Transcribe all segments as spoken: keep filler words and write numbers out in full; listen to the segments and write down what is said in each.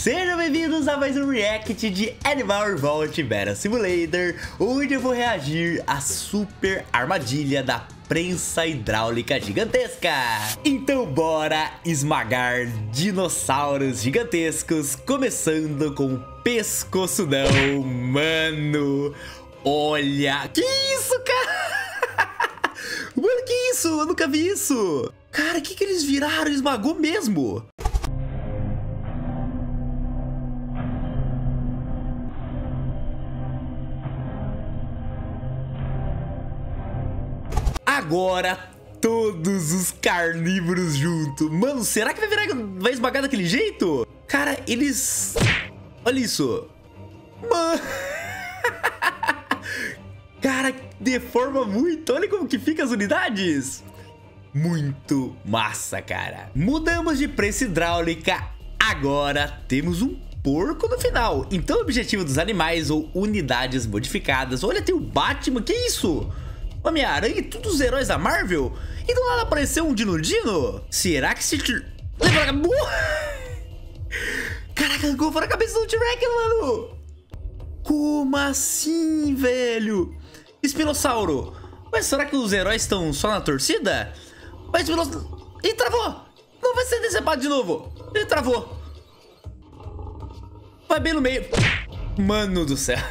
Sejam bem-vindos a mais um react de Animal Revolt Battle Simulator, onde eu vou reagir à super armadilha da prensa hidráulica gigantesca. Então bora esmagar dinossauros gigantescos, começando com o pescoçudão, mano. Olha, que isso, cara? Mano, que isso? Eu nunca vi isso. Cara, o que que eles viraram? Esmagou mesmo. Agora todos os carnívoros juntos. Mano, será que vai virar, vai esmagar daquele jeito? Cara, eles... Olha isso. Mano... Cara, deforma muito. Olha como que fica as unidades. Muito massa, cara. Mudamos de prensa hidráulica. Agora temos um porco no final. Então o objetivo dos animais ou unidades modificadas. Olha, tem o Batman. Que isso? Homem-Aranha e todos os heróis da Marvel? E do nada apareceu um Dino-Dino? Será que se... Caraca, arrancou fora a cabeça do T-Rex, mano. Como assim, velho? Espinossauro. Mas será que os heróis estão só na torcida? Mas Espinossauro... Ih, travou. Não vai ser decepado de novo. Ele travou. Vai bem no meio. Mano do céu.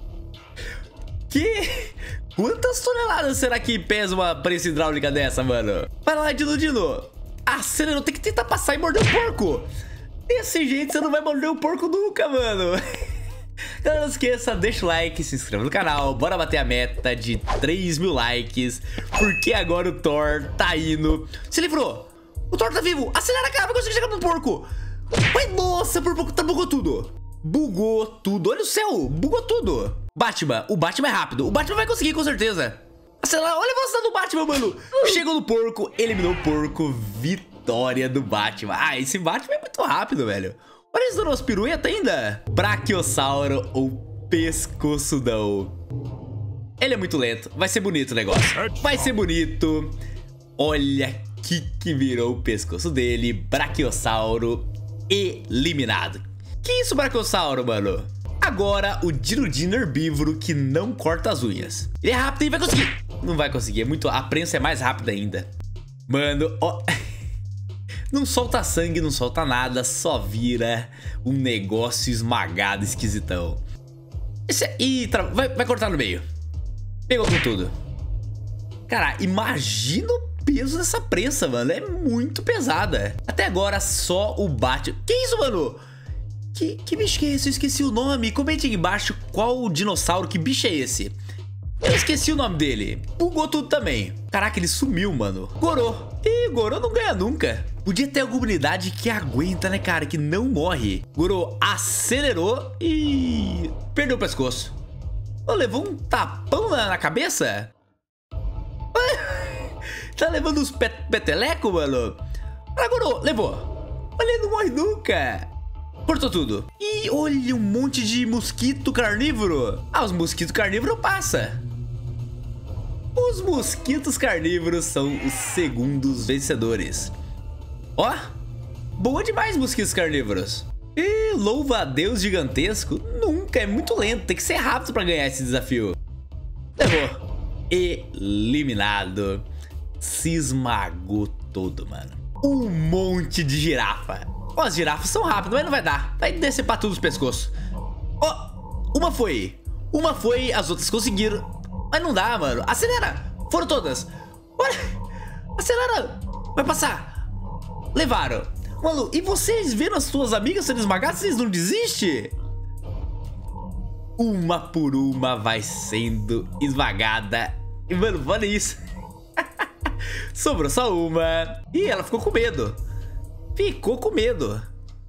Que... Quantas toneladas será que pesa uma prensa hidráulica dessa, mano? Vai lá, Dino Dino. Acelerou, tem que tentar passar e morder o porco. Desse jeito você não vai morder o porco nunca, mano. Não esqueça, deixa o like, se inscreva no canal. Bora bater a meta de três mil likes. Porque agora o Thor tá indo. Se livrou. O Thor tá vivo. Acelera, cara, vai conseguir chegar no porco. Vai, nossa, por pouco tá bugou tudo. Bugou tudo, olha o céu, bugou tudo. Batman, o Batman é rápido. O Batman vai conseguir, com certeza. Acelera, olha a velocidade do Batman, mano. Chegou no porco, eliminou o porco. Vitória do Batman. Ah, esse Batman é muito rápido, velho. Olha isso, dando umas piruetas ainda. Brachiosauro ou pescoçudão. Ele é muito lento, vai ser bonito o negócio. Vai ser bonito. Olha que que virou o pescoço dele. Brachiosauro eliminado. Que isso, Brachiosauro, mano? Agora, o Dino-Dino herbívoro que não corta as unhas. Ele é rápido e vai conseguir. Não vai conseguir, é muito... A prensa é mais rápida ainda. Mano, ó... Não solta sangue, não solta nada. Só vira um negócio esmagado, esquisitão. Esse é... Ih, tra... vai, vai cortar no meio. Pegou com tudo. Cara, imagina o peso dessa prensa, mano. É muito pesada. Até agora, só o Batman... Que isso, mano? Que, que bicho que é esse? Eu esqueci o nome. Comente aqui embaixo qual o dinossauro, que bicho é esse. Eu esqueci o nome dele. Bugou tudo também. Caraca, ele sumiu, mano. Gorô. Ih, Gorô não ganha nunca. Podia ter alguma unidade que aguenta, né, cara? Que não morre. Gorô acelerou e... perdeu o pescoço. Oh, levou um tapão na, na cabeça? Tá levando uns pet peteleco, mano? Ah, Gorô, levou. Olha, ele não morre nunca. Cortou tudo. E olha, um monte de mosquito carnívoro. Ah, os mosquitos carnívoros passa. Os mosquitos carnívoros são os segundos vencedores. Ó, boa demais, mosquitos carnívoros. E louva a Deus gigantesco. Nunca, é muito lento. Tem que ser rápido pra ganhar esse desafio. Levou. Eliminado. Se esmagou todo, mano. Um monte de girafa. Ó, as girafas são rápidas, mas não vai dar. Vai decepar tudo os pescoços. Ó, uma foi. Uma foi, as outras conseguiram. Mas não dá, mano. Acelera. Foram todas. Olha. Acelera. Vai passar. Levaram. Mano, e vocês vendo as suas amigas sendo esmagadas, vocês não desistem? Uma por uma vai sendo esmagada. E, mano, olha isso. Sobrou só uma. E ela ficou com medo. Ficou com medo.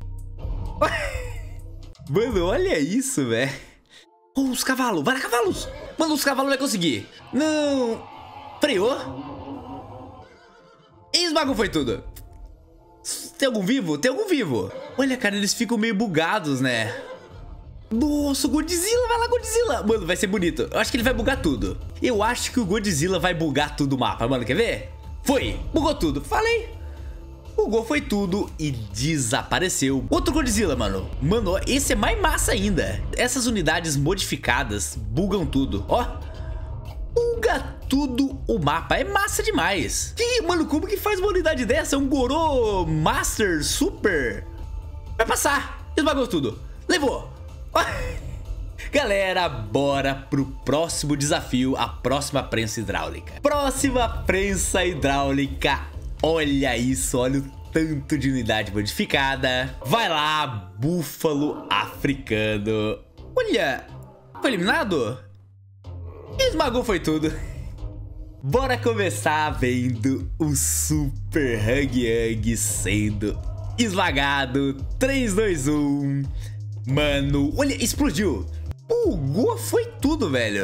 Mano, olha isso, velho. Oh, os cavalos. Vai lá, cavalos. Mano, os cavalos vai conseguir. Não. Freou. Esmagou, foi tudo. Tem algum vivo? Tem algum vivo. Olha, cara, eles ficam meio bugados, né? Nossa, o Godzilla. Vai lá, Godzilla. Mano, vai ser bonito. Eu acho que ele vai bugar tudo. Eu acho que o Godzilla vai bugar tudo o mapa. Mano, quer ver? Foi. Bugou tudo. Falei. bugou foi tudo e desapareceu. Outro Godzilla, mano. Mano, esse é mais massa ainda. Essas unidades modificadas bugam tudo. Ó, buga tudo o mapa. É massa demais. Que, mano, como que faz uma unidade dessa? Um Goro Master Super? Vai passar. Esmagou tudo. Levou. Galera, bora pro próximo desafio, a próxima prensa hidráulica. Próxima prensa hidráulica. Olha isso, olha o tanto de unidade modificada. Vai lá, búfalo africano. Olha, foi eliminado? Esmagou foi tudo. Bora começar vendo o Super Hug Hug sendo esmagado. três, dois, um. Mano, olha, explodiu. Bugou foi tudo, velho.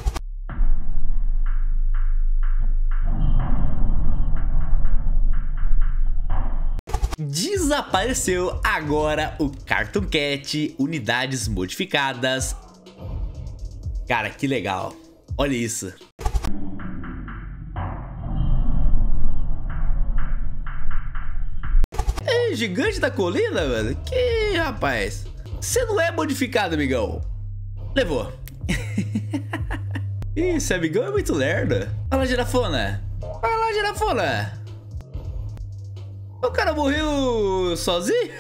Desapareceu agora o Cartoon Cat, unidades modificadas. Cara, que legal. Olha isso. É gigante da colina, mano? Que rapaz. Você não é modificado, amigão. Levou. Esse amigão é muito lerdo. Vai lá, girafona. Vai lá, girafona. O cara morreu sozinho?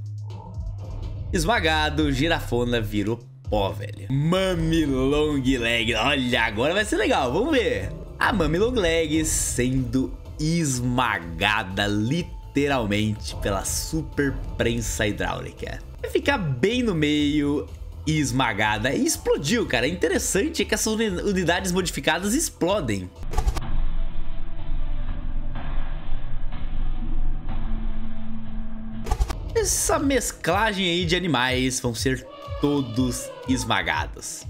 Esmagado, girafona virou pó, velho. Mami Long Leg. Olha, agora vai ser legal. Vamos ver. A Mami Long Leg sendo esmagada literalmente pela super prensa hidráulica. Vai ficar bem no meio e esmagada. E explodiu, cara. É interessante que essas unidades modificadas explodem. Essa mesclagem aí de animais vão ser todos esmagados.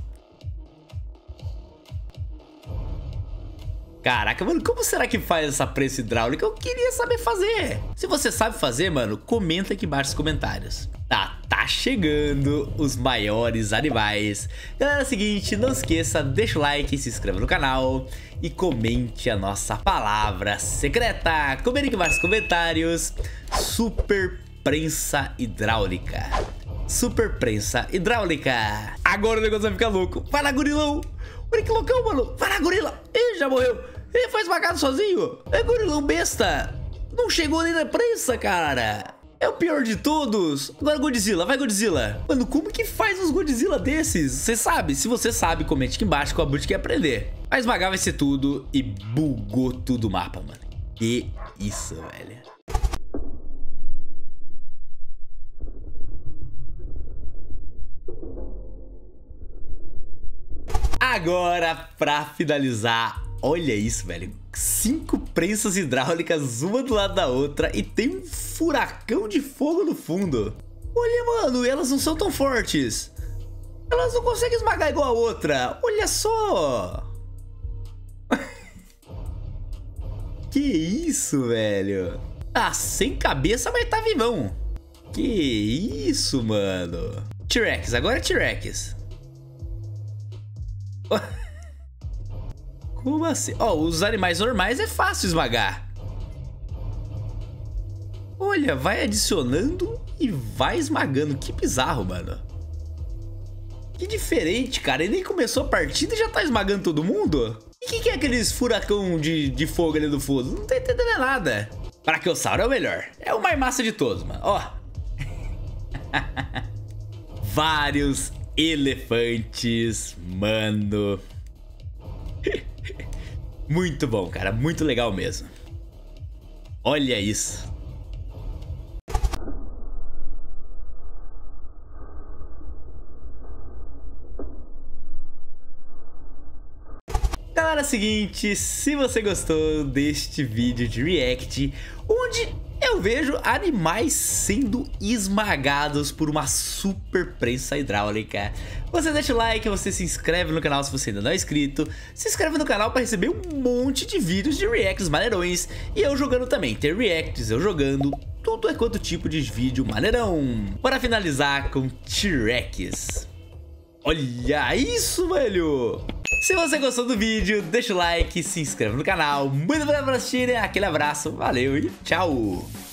Caraca, mano, como será que faz essa prensa hidráulica? Eu queria saber fazer. Se você sabe fazer, mano, comenta aqui embaixo nos comentários. Tá, tá chegando os maiores animais. Galera, é o seguinte, não esqueça, deixa o like, se inscreva no canal e comente a nossa palavra secreta. Comenta aqui embaixo nos comentários. Super prensa hidráulica. Super prensa hidráulica. Agora o negócio vai ficar louco. Vai lá, gorilão. Olha que loucão, mano. Vai lá, gorila. Ih, já morreu. Ele foi esmagado sozinho. É gorilão besta. Não chegou nem na prensa, cara. É o pior de todos. Agora Godzilla. Vai, Godzilla. Mano, como que faz uns Godzilla desses? Você sabe? Se você sabe, comente aqui embaixo que o Abut quer aprender. Vai esmagar, vai ser tudo. E bugou tudo o mapa, mano. Que isso, velho. Agora, pra finalizar, olha isso, velho. Cinco prensas hidráulicas, uma do lado da outra, e tem um furacão de fogo no fundo. Olha, mano, elas não são tão fortes. Elas não conseguem esmagar igual a outra. Olha só. Que isso, velho. Tá sem cabeça, mas tá vivão. Que isso, mano. T-Rex, agora é T-Rex. Como assim? Ó, oh, os animais normais é fácil esmagar. Olha, vai adicionando e vai esmagando. Que bizarro, mano. Que diferente, cara. Ele nem começou a partida e já tá esmagando todo mundo? E o que, que é aqueles furacão de, de fogo ali do fundo? Não tô entendendo nada. Brachiosauro é o melhor. É o mais massa de todos, mano. Ó. Vários elefantes, mano. Muito bom, cara. Muito legal mesmo. Olha isso. Galera, é o seguinte, se você gostou deste vídeo de react, onde eu vejo animais sendo esmagados por uma super prensa hidráulica, você deixa o like, você se inscreve no canal se você ainda não é inscrito, se inscreve no canal para receber um monte de vídeos de reacts maneirões, e eu jogando também, ter reacts, eu jogando, tudo é quanto tipo de vídeo maneirão. Para finalizar com T-Rex. Olha isso, velho! Se você gostou do vídeo, deixa o like, se inscreve no canal, muito obrigado por assistir, aquele abraço, valeu e tchau!